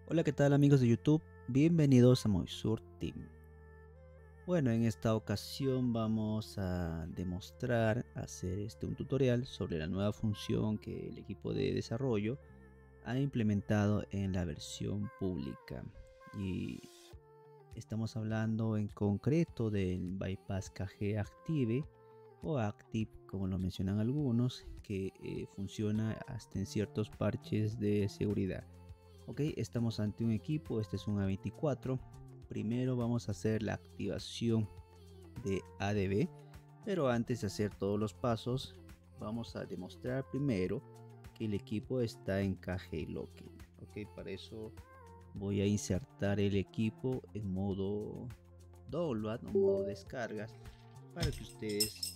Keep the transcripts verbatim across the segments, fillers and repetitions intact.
Hola, ¿qué tal amigos de YouTube? Bienvenidos a Moisur Team. Bueno, en esta ocasión vamos a demostrar, hacer este un tutorial sobre la nueva función que el equipo de desarrollo ha implementado en la versión pública. Y estamos hablando en concreto del Bypass Cache Active o Active, como lo mencionan algunos, que eh, funciona hasta en ciertos parches de seguridad. Ok, estamos ante un equipo, este es un A veinticuatro. Primero vamos a hacer la activación de A D B, pero antes de hacer todos los pasos, vamos a demostrar primero que el equipo está en cache locking. Ok, para eso voy a insertar el equipo en modo download o modo descargas para que ustedes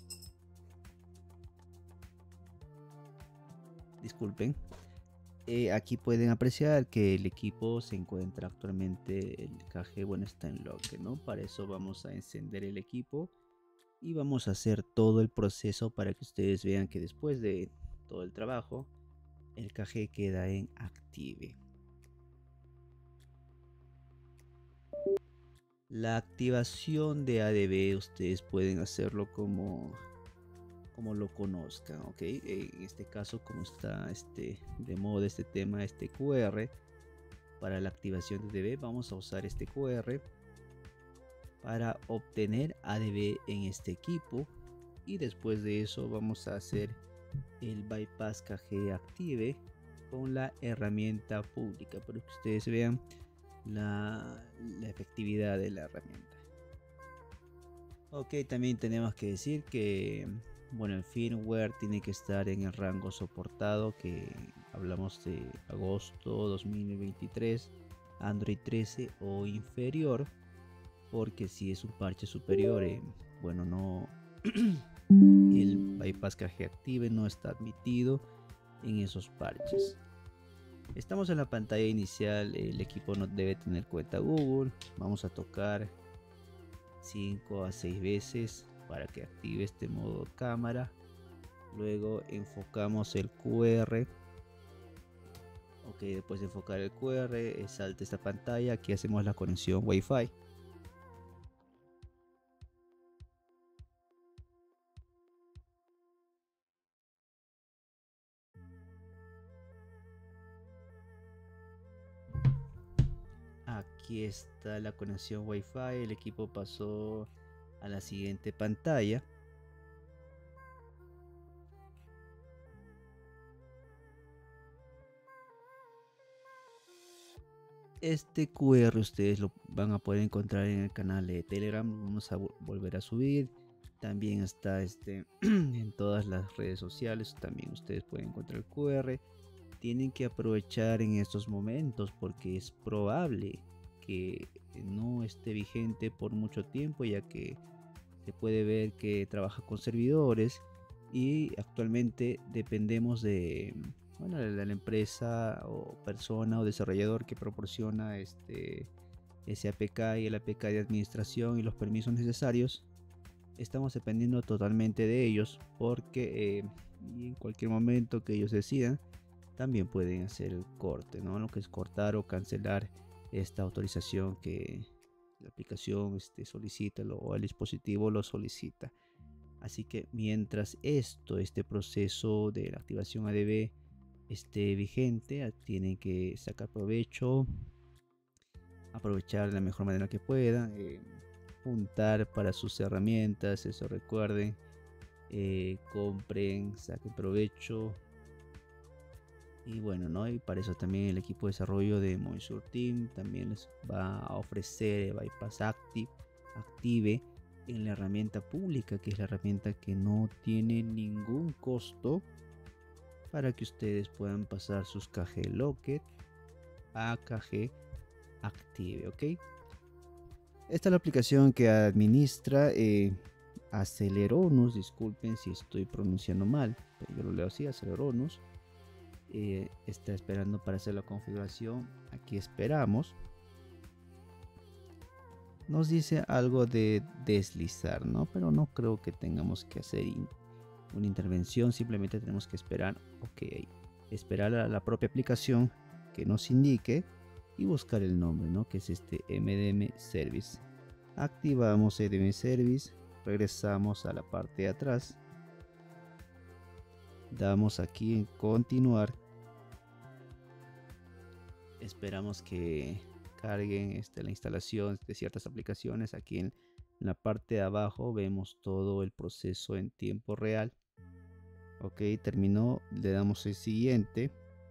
disculpen. Eh, aquí pueden apreciar que el equipo se encuentra actualmente, el cache, bueno, está en lock, ¿no? Para eso vamos a encender el equipo y vamos a hacer todo el proceso para que ustedes vean que después de todo el trabajo, el cache queda en active. La activación de A D B ustedes pueden hacerlo como como lo conozcan, ok. En este caso, como está este de moda este tema, este Q R para la activación de A D B, vamos a usar este Q R para obtener A D B en este equipo, y después de eso vamos a hacer el bypass cache active con la herramienta pública para que ustedes vean la, la efectividad de la herramienta. Ok, también tenemos que decir que bueno, el firmware tiene que estar en el rango soportado, que hablamos de agosto dos mil veintitrés, Android trece o inferior, porque si es un parche superior, eh, bueno, no el bypass cache active no está admitido en esos parches. Estamos en la pantalla inicial, el equipo no debe tener cuenta Google. Vamos a tocar cinco a seis veces para que active este modo cámara. Luego enfocamos el Q R. Ok, después de enfocar el Q R, salta esta pantalla. Aquí hacemos la conexión Wi-Fi. Aquí está la conexión Wi-Fi. El equipo pasó a la siguiente pantalla. Este Q R ustedes lo van a poder encontrar en el canal de Telegram. Vamos a volver a subir. También está este en todas las redes sociales. También ustedes pueden encontrar el Q R. Tienen que aprovechar en estos momentos porque es probable que no esté vigente por mucho tiempo, ya que se puede ver que trabaja con servidores y actualmente dependemos de, bueno, de la empresa o persona o desarrollador que proporciona este ese A P K y el A P K de administración y los permisos necesarios. Estamos dependiendo totalmente de ellos porque eh, y en cualquier momento que ellos decidan también pueden hacer el corte, ¿no? Lo que es cortar o cancelar esta autorización que la aplicación este, solicita lo, o el dispositivo lo solicita. Así que mientras esto, este proceso de la activación A D B esté vigente, tienen que sacar provecho, aprovechar de la mejor manera que puedan, eh, juntar para sus herramientas, eso recuerden, eh, compren, saquen provecho. Y bueno, ¿no? Y para eso también el equipo de desarrollo de Moisur Team también les va a ofrecer Bypass Active, Active en la herramienta pública, que es la herramienta que no tiene ningún costo, para que ustedes puedan pasar sus cache locked a cache active, ¿ok? Esta es la aplicación que administra eh, Aceleronus. Disculpen si estoy pronunciando mal, pero yo lo leo así, Aceleronus. Eh, está esperando para hacer la configuración. Aquí esperamos. Nos dice algo de deslizar, ¿no? Pero no creo que tengamos que hacer in una intervención. Simplemente tenemos que esperar. Ok, esperar a la propia aplicación que nos indique y buscar el nombre, ¿no? Que es este M D M Service. Activamos M D M Service, regresamos a la parte de atrás, damos aquí en continuar, esperamos que carguen este, la instalación de ciertas aplicaciones. Aquí en la parte de abajo vemos todo el proceso en tiempo real. Ok, terminó, le damos el siguiente.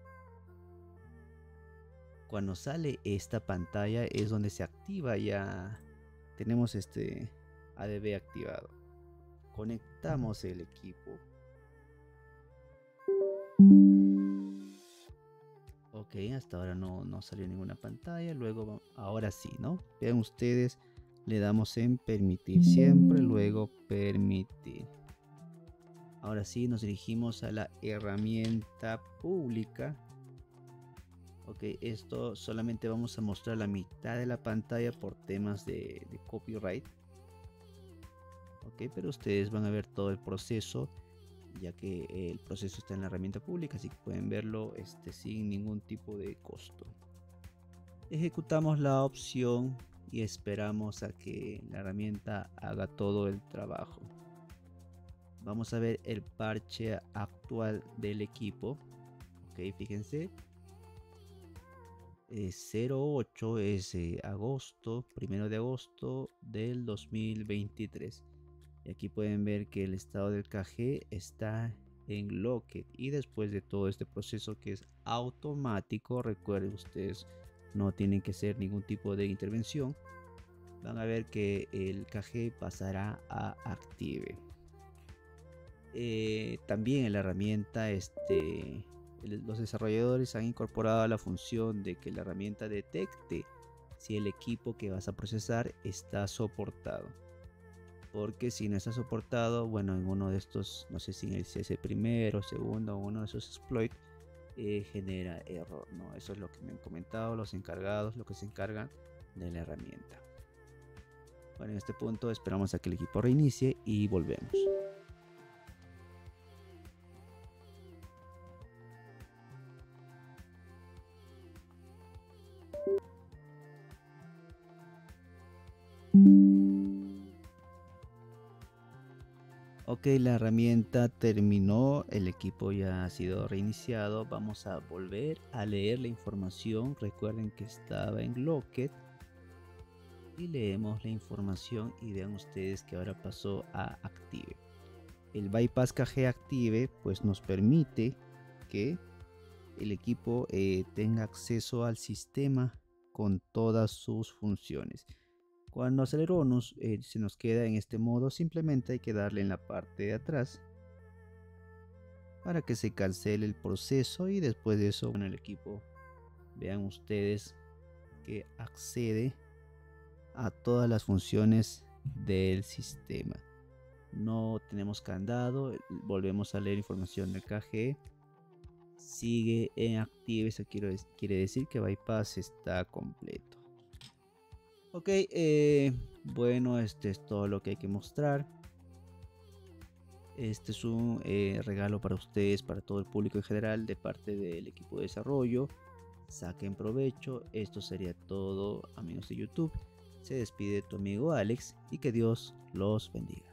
Cuando sale esta pantalla es donde se activa, ya tenemos este A D B activado. Conectamos el equipo. Ok, hasta ahora no, no salió ninguna pantalla. Luego, ahora sí, ¿no? Vean ustedes, le damos en permitir siempre, luego permitir. Ahora sí, nos dirigimos a la herramienta pública. Ok, esto solamente vamos a mostrar la mitad de la pantalla por temas de, de copyright. Ok, pero ustedes van a ver todo el proceso, ya que el proceso está en la herramienta pública, así que pueden verlo este, sin ningún tipo de costo. Ejecutamos la opción y esperamos a que la herramienta haga todo el trabajo. Vamos a ver el parche actual del equipo. Ok, fíjense. Eh, cero ocho es eh, agosto, primero de agosto del dos mil veintitrés. Y aquí pueden ver que el estado del K G está en Locked. Y después de todo este proceso que es automático, recuerden ustedes, no tienen que hacer ningún tipo de intervención. Van a ver que el K G pasará a Active. Eh, también en la herramienta este, los desarrolladores han incorporado la función de que la herramienta detecte si el equipo que vas a procesar está soportado. Porque si no está soportado, bueno, en uno de estos, no sé si en el C S primero, segundo o uno de esos exploits, eh, genera error, ¿no? Eso es lo que me han comentado los encargados, lo que se encargan de la herramienta. Bueno, en este punto esperamos a que el equipo reinicie y volvemos. Ok, la herramienta terminó, el equipo ya ha sido reiniciado. Vamos a volver a leer la información. Recuerden que estaba en Locked. Y leemos la información y vean ustedes que ahora pasó a Active. El Bypass K G Active pues nos permite que el equipo eh, tenga acceso al sistema con todas sus funciones. Cuando Aceleronus eh, se nos queda en este modo, simplemente hay que darle en la parte de atrás para que se cancele el proceso y después de eso, bueno, el equipo, vean ustedes que accede a todas las funciones del sistema. No tenemos candado, volvemos a leer información del K G, sigue en Active, eso quiere, quiere decir que Bypass está completo. Ok, eh, bueno, este es todo lo que hay que mostrar. Este es un eh, regalo para ustedes, para todo el público en general, de parte del equipo de desarrollo. Saquen provecho. Esto sería todo, amigos de YouTube. Se despide tu amigo Alex y que Dios los bendiga.